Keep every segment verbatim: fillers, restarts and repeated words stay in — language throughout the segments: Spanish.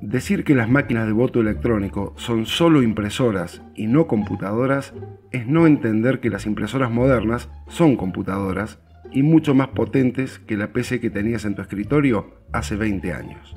Decir que las máquinas de voto electrónico son solo impresoras y no computadoras es no entender que las impresoras modernas son computadoras y mucho más potentes que la P C que tenías en tu escritorio hace veinte años.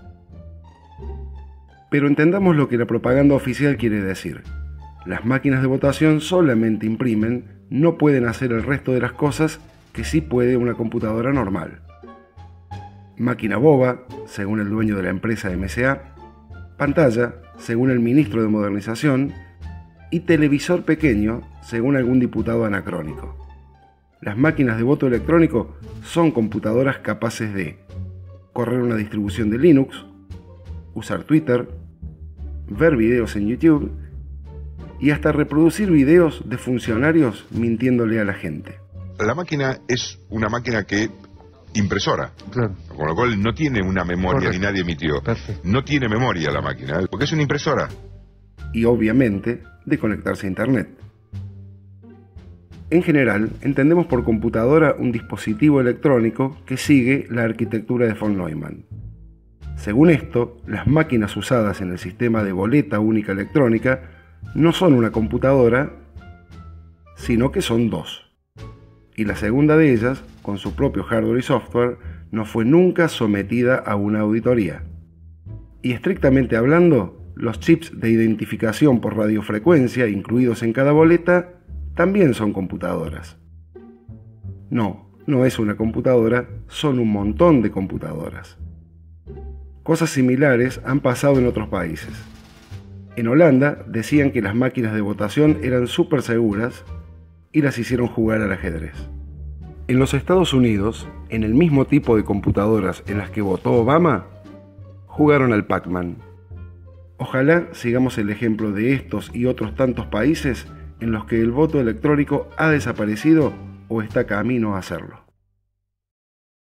Pero entendamos lo que la propaganda oficial quiere decir. Las máquinas de votación solamente imprimen, no pueden hacer el resto de las cosas que sí puede una computadora normal. Máquina boba, según el dueño de la empresa M C A, pantalla, según el ministro de Modernización, y televisor pequeño, según algún diputado anacrónico. Las máquinas de voto electrónico son computadoras capaces de correr una distribución de Linux, usar Twitter, ver videos en YouTube y hasta reproducir videos de funcionarios mintiéndole a la gente. La máquina es una máquina que impresora, Claro. con lo cual no tiene una memoria. Correcto. Ni nadie emitió. Perfecto. No tiene memoria la máquina, porque es una impresora. Y obviamente de conectarse a Internet. En general, entendemos por computadora un dispositivo electrónico que sigue la arquitectura de von Neumann. Según esto, las máquinas usadas en el sistema de boleta única electrónica no son una computadora, sino que son dos. Y la segunda de ellas, con su propio hardware y software, no fue nunca sometida a una auditoría. Y estrictamente hablando, los chips de identificación por radiofrecuencia incluidos en cada boleta también son computadoras. No, no es una computadora, son un montón de computadoras. Cosas similares han pasado en otros países. En Holanda decían que las máquinas de votación eran súper seguras y las hicieron jugar al ajedrez. En los Estados Unidos, en el mismo tipo de computadoras en las que votó Obama, jugaron al Pac-Man. Ojalá sigamos el ejemplo de estos y otros tantos países en los que el voto electrónico ha desaparecido o está camino a hacerlo.